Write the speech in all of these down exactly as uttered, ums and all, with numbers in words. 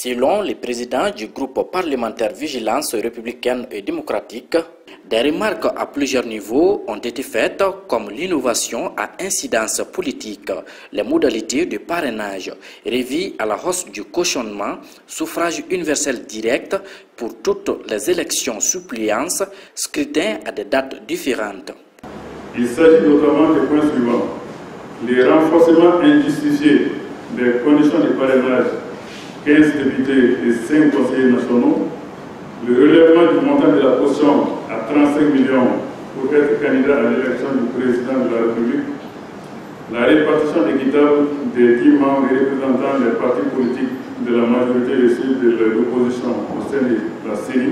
Selon les présidents du groupe parlementaire Vigilance républicaine et démocratique, des remarques à plusieurs niveaux ont été faites comme l'innovation à incidence politique, les modalités de parrainage, révis à la hausse du cautionnement, suffrage universel direct pour toutes les élections suppléances, scrutin à des dates différentes. Il s'agit notamment des points suivants. Les renforcements injustifiés des conditions de parrainage, quinze députés et cinq conseillers nationaux, le relèvement du montant de la caution à trente-cinq millions pour être candidat à l'élection du président de la République, la répartition équitable des dix membres représentant les partis politiques de la majorité et ceux de l'opposition au sein de la C E N I.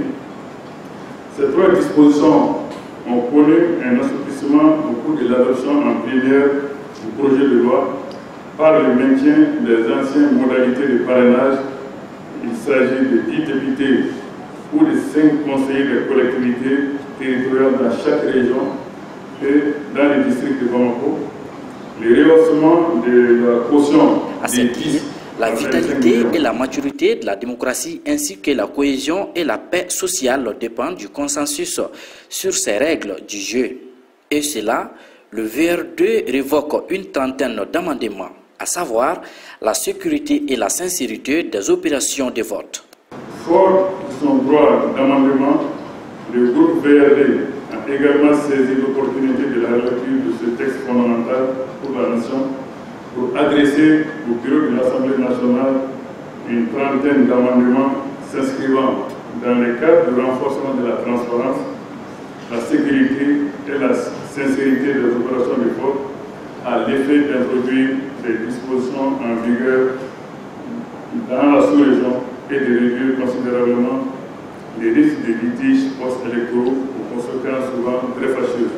Ces trois dispositions ont connu un assouplissement au cours de l'adoption en plénière du projet de loi par le maintien des anciennes modalités de parrainage. Il s'agit de dix députés ou de cinq conseillers des collectivités territoriales dans chaque région et dans les districts de Bamako. Le rehaussement de la caution des dix. La vitalité et la maturité de la démocratie ainsi que la cohésion et la paix sociale dépendent du consensus sur ces règles du jeu. Et cela, le V R deux révoque une trentaine d'amendements, à savoir la sécurité et la sincérité des opérations de vote. Fort de son droit d'amendement, le groupe V R D a également saisi l'opportunité de la lecture de ce texte fondamental pour la nation pour adresser au bureau de l'Assemblée nationale une trentaine d'amendements s'inscrivant dans le cadre du renforcement de la transparence, la sécurité et la sincérité des opérations de vote à l'effet d'introduire des dispositions en vigueur dans la sous-région et de réduire considérablement les risques de litiges post-électoraux aux conséquences souvent très fâcheuses.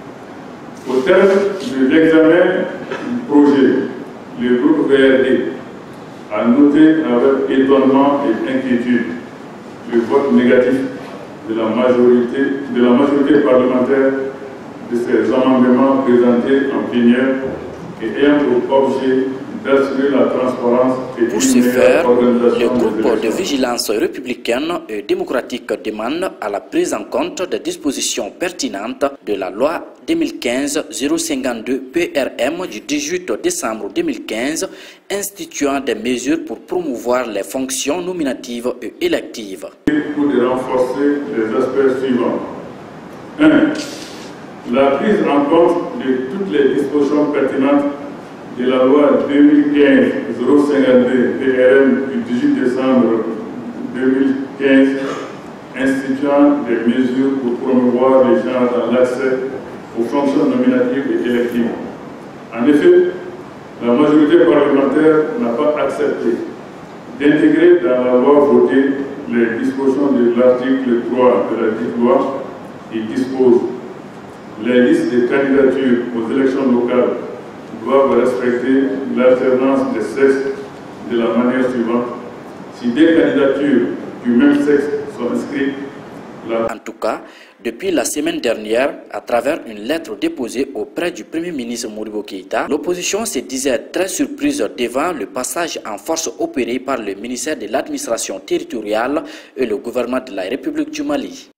Au terme de l'examen du projet, le groupe V R D a noté avec étonnement et inquiétude le vote négatif de la majorité, de la majorité parlementaire de ces amendements présentés en plénière et ayant pour objet d'assurer la transparence et pour ce faire, le groupe de vigilance républicaine et démocratique demande à la prise en compte des dispositions pertinentes de la loi deux mille quinze zéro cinquante-deux P R M du dix-huit décembre deux mille quinze instituant des mesures pour promouvoir les fonctions nominatives et électives. Pour de renforcer les aspects suivants. un. La prise en compte de toutes les dispositions pertinentes de la loi deux mille quinze zéro cinquante-deux P R M du dix-huit décembre deux mille quinze instituant des mesures pour promouvoir les gens dans l'accès aux fonctions nominatives et électives. En effet, la majorité parlementaire n'a pas accepté d'intégrer dans la loi votée les dispositions de l'article trois de la dite loi. Il dispose les listes de candidatures aux élections locales doivent respecter l'alternance des sexes de la manière suivante. Si des candidatures du même sexe sont inscrites, la... En tout cas, depuis la semaine dernière, à travers une lettre déposée auprès du Premier ministre Modibo Keïta, l'opposition se disait très surprise devant le passage en force opéré par le ministère de l'administration territoriale et le gouvernement de la République du Mali.